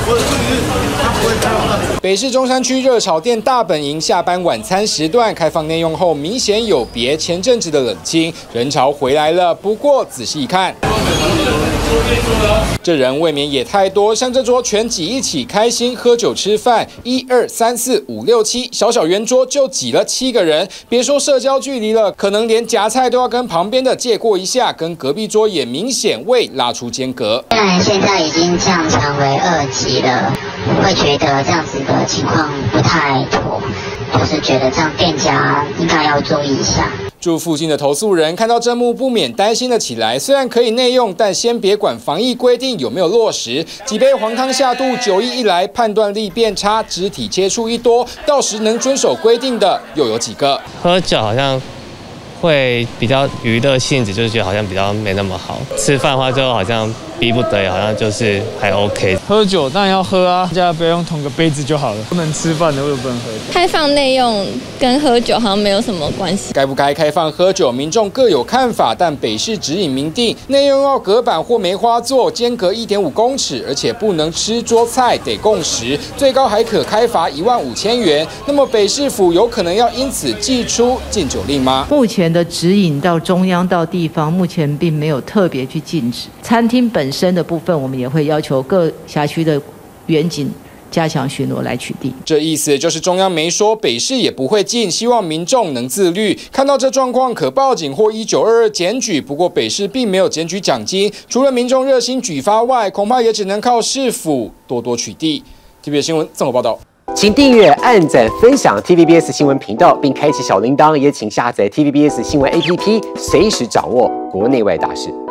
北市中山区热炒店大本营下班晚餐时段开放内用后，明显有别前阵子的冷清，人潮回来了。不过仔细一看，这人未免也太多，像这桌全挤一起开心喝酒吃饭，1、2、3、4、5、6、7，小小圆桌就挤了7个人。别说社交距离了，可能连夹菜都要跟旁边的借过一下，跟隔壁桌也明显未拉出间隔。 虽然现在已经降成为2级了，会觉得这样子的情况不太妥，就是觉得这样店家应该要注意一下。 住附近的投诉人看到这幕，不免担心了起来。虽然可以内用，但先别管防疫规定有没有落实。几杯黄汤下肚，酒意一来，判断力变差，肢体接触一多，到时能遵守规定的又有几个？ 喝酒好像会比较娱乐性质，就是觉得好像比较没那么好。吃饭的话就好像逼不得已，好像就是还 OK。 喝酒当然要喝啊，大家不要用同个杯子就好了。不能吃饭的，为什么不能喝？ 开放内用跟喝酒好像没有什么关系。 该不该开放喝酒，民众各有看法，但北市指引明定，内用要隔板或梅花座，间隔1.5公尺，而且不能吃桌菜，得共食，最高还可开罚15000元。那么北市府有可能要因此祭出禁酒令吗？ 目前的指引到中央到地方，目前并没有特别去禁止。餐厅本身的部分，我们也会要求各辖区的员警加强巡逻来取缔。 这意思就是中央没说，北市也不会禁，希望民众能自律。看到这状况，可报警或1922检举。不过北市并没有检举奖金，除了民众热心举发外，恐怕也只能靠市府多多取缔。TVBS 新闻综合报道。 请订阅、按赞、分享 TVBS 新闻频道，并开启小铃铛，也请下载 TVBS 新闻 APP，随时掌握国内外大事。